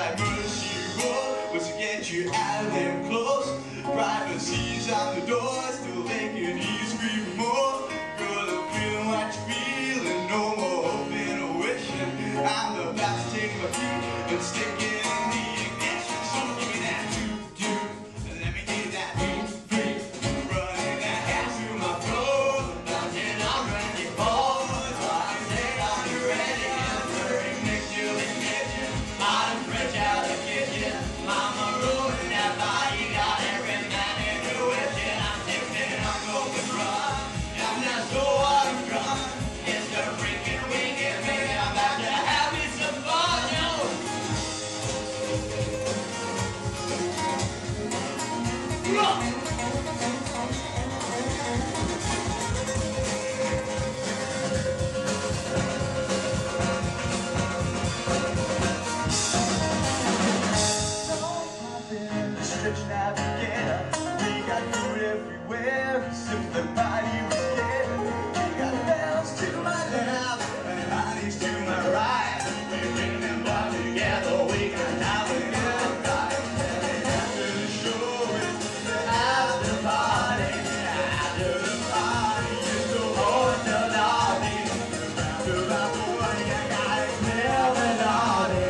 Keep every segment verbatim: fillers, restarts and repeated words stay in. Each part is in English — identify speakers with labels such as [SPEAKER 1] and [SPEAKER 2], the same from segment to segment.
[SPEAKER 1] like mercy roll was to get you out of them clothes. Privacy's on the door, still making you scream more. Girl, I'm feeling what you're feeling, no more hoping or wishing. I'm about to take my key and stick it in the ignition. So give me that do-do, let me get that beat-beat. Running that gas through my throat, nothing I'm ready for. So I say, are you ready? I'm purring next to the kitchen. I'm fresh out the kitchen. Mama rolling that body, got every man in the witchin'. I'm tipsing, I'm going run. I'm not so out of run. It's the freaking weekend, baby. I'm about to have me some fun, yo. Run! Stretching out together, we got food everywhere. If the body was scared, we got bells to my left and honey's to my right. We bring them all together, we got now and right. And after the show is the after party. After the party is the hotel lobby. After the boy, I got it smell the naughty.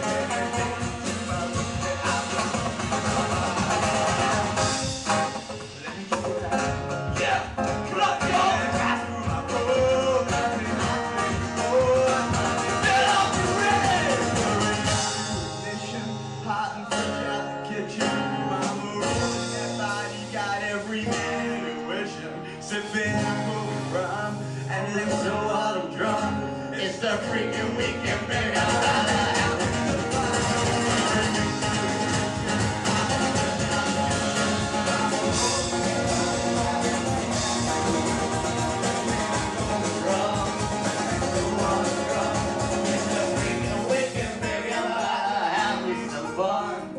[SPEAKER 1] Sipping on rum and lips so out of drum. It's the freaking weekend, baby. I'm about to have some fun. It's the freaking weekend, baby. I'm about to have some fun.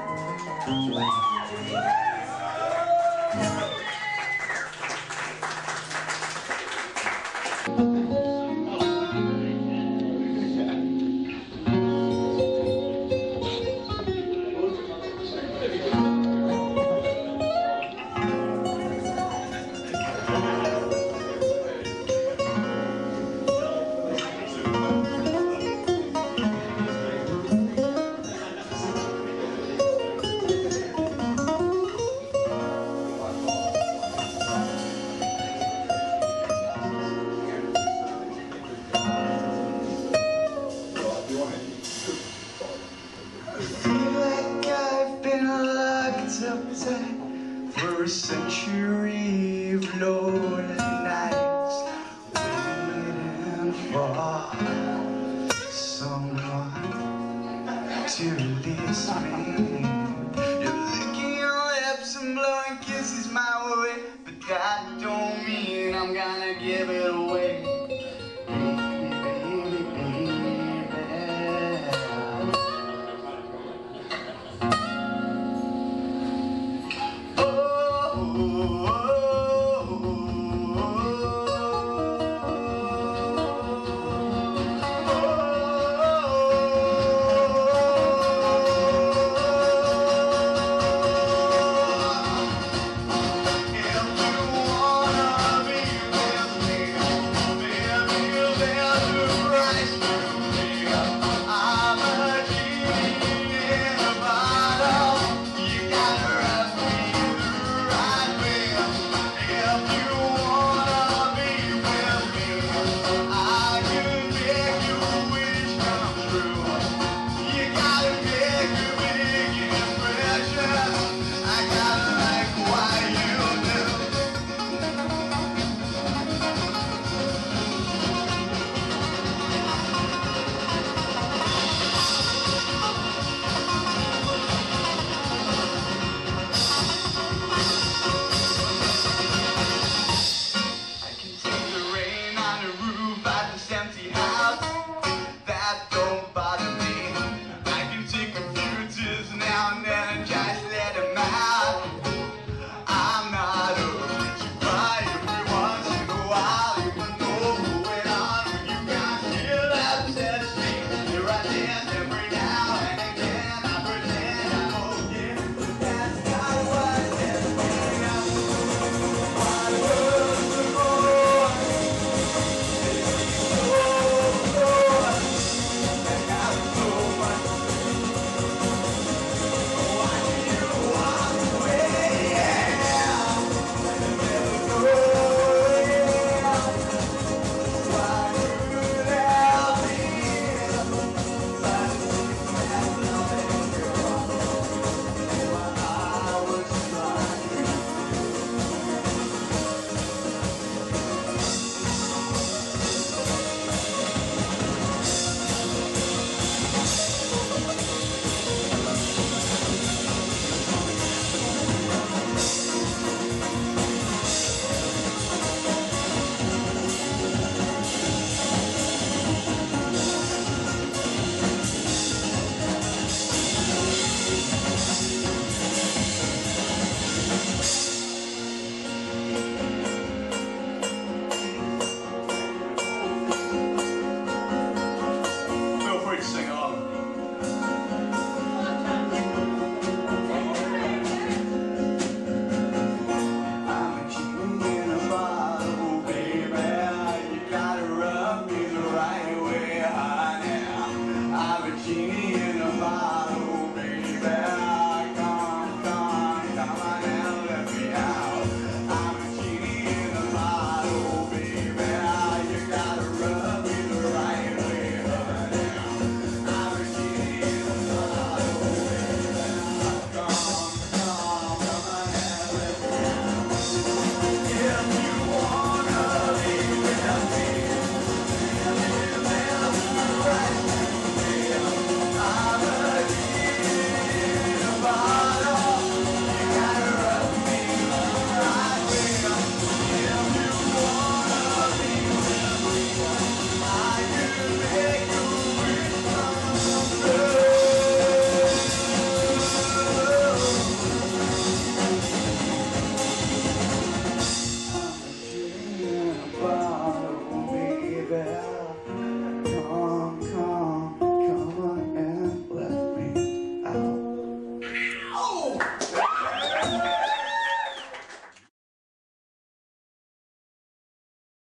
[SPEAKER 1] For a century of lonely nights, waiting for someone to release me.